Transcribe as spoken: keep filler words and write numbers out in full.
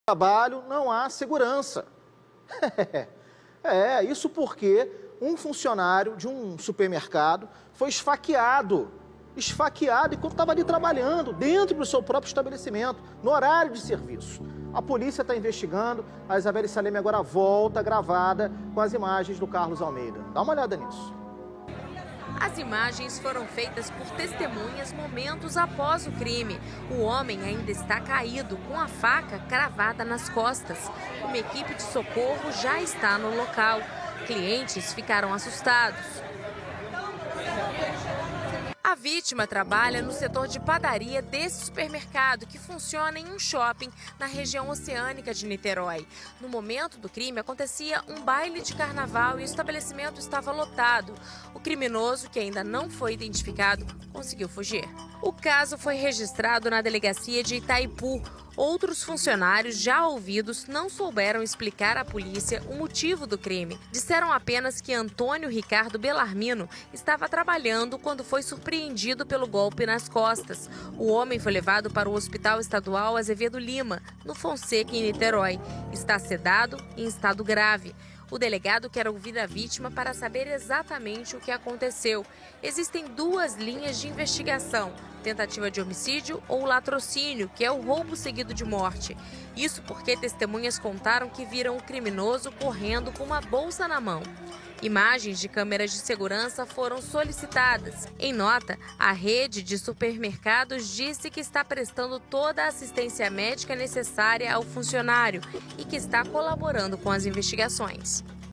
trabalho não há segurança. É, isso porque um funcionário de um supermercado foi esfaqueado, esfaqueado enquanto estava ali trabalhando dentro do seu próprio estabelecimento, no horário de serviço. A polícia está investigando, a Isabelle Saleme agora volta gravada com as imagens do Carlos Almeida. Dá uma olhada nisso. As imagens foram feitas por testemunhas momentos após o crime. O homem ainda está caído, com a faca cravada nas costas. Uma equipe de socorro já está no local. Clientes ficaram assustados. A vítima trabalha no setor de padaria desse supermercado, que funciona em um shopping na região oceânica de Niterói. No momento do crime, acontecia um baile de carnaval e o estabelecimento estava lotado. O criminoso, que ainda não foi identificado, conseguiu fugir. O caso foi registrado na delegacia de Itaipu. Outros funcionários já ouvidos não souberam explicar à polícia o motivo do crime. Disseram apenas que Antônio Ricardo Belarmino estava trabalhando quando foi surpreendido pelo golpe nas costas. O homem foi levado para o Hospital Estadual Azevedo Lima, no Fonseca, em Niterói. Está sedado e em estado grave. O delegado quer ouvir a vítima para saber exatamente o que aconteceu. Existem duas linhas de investigação: tentativa de homicídio ou latrocínio, que é o roubo seguido de morte. Isso porque testemunhas contaram que viram o criminoso correndo com uma bolsa na mão. Imagens de câmeras de segurança foram solicitadas. Em nota, a rede de supermercados disse que está prestando toda a assistência médica necessária ao funcionário e que está colaborando com as investigações.